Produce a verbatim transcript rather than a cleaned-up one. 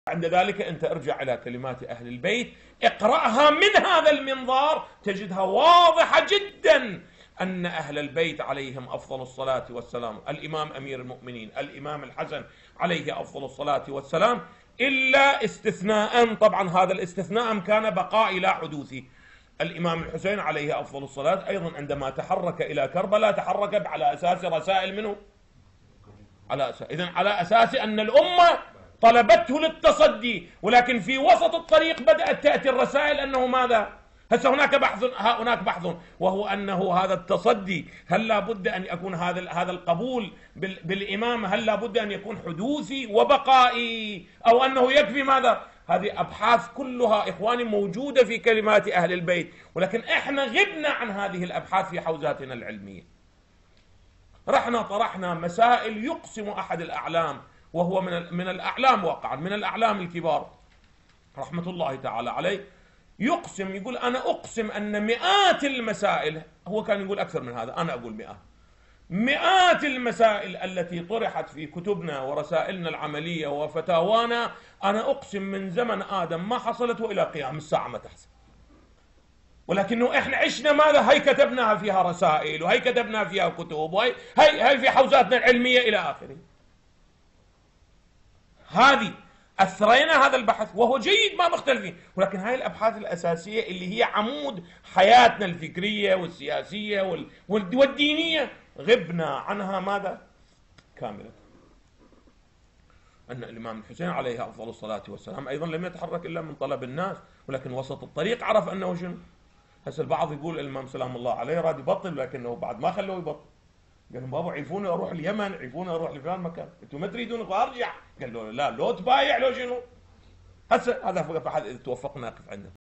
عند ذلك أنت ارجع إلى كلمات أهل البيت، اقرأها من هذا المنظار تجدها واضحة جدا أن أهل البيت عليهم أفضل الصلاة والسلام، الإمام أمير المؤمنين الإمام الحسن عليه أفضل الصلاة والسلام، إلا استثناء، طبعا هذا الاستثناء كان بقائي لا حدوثي. الإمام الحسين عليه أفضل الصلاة أيضا عندما تحرك إلى كربلاء تحرك على أساس رسائل منه، على أساس إذن على أساس أن الأمة طلبته للتصدي، ولكن في وسط الطريق بدأت تأتي الرسائل أنه ماذا؟ هسه هناك بحث هناك بحث وهو أنه هذا التصدي هل لا بد أن يكون هذا هذا القبول بالإمامة هل لا بد أن يكون حدوثي وبقائي أو أنه يكفي ماذا؟ هذه أبحاث كلها إخواني موجودة في كلمات أهل البيت، ولكن إحنا غبنا عن هذه الأبحاث في حوزاتنا العلمية. رحنا طرحنا مسائل يقسم أحد الأعلام، وهو من من الأعلام واقعا من الأعلام الكبار رحمة الله تعالى عليه، يقسم يقول أنا أقسم أن مئات المسائل، هو كان يقول أكثر من هذا، أنا أقول مئات مئات المسائل التي طرحت في كتبنا ورسائلنا العملية وفتاوانا، أنا أقسم من زمن آدم ما حصلت وإلى قيام الساعة ما تحصل، ولكنه إحنا عشنا ماذا؟ هي كتبناها فيها رسائل وهي كتبنا فيها كتب وهي هي, هي في حوزاتنا العلمية إلى آخره. هذه أثرينا هذا البحث وهو جيد ما مختلفين، ولكن هاي الأبحاث الأساسية اللي هي عمود حياتنا الفكرية والسياسية وال... والدينية غبنا عنها ماذا؟ كاملة. أن الإمام الحسين عليه أفضل الصلاة والسلام أيضا لم يتحرك إلا من طلب الناس، ولكن وسط الطريق عرف أنه شنو؟ هسه البعض يقول الإمام سلام الله عليه راد يبطل، لكنه بعد ما خلوه يبطل. قال لهم بابا عيفوني اروح اليمن، عيفوني اروح لفلان مكان، انتم ما تريدون ارجع؟ قال له لا، لو تبايع لو شنو؟ هسه هذا فقط توفقنا نقف عنده.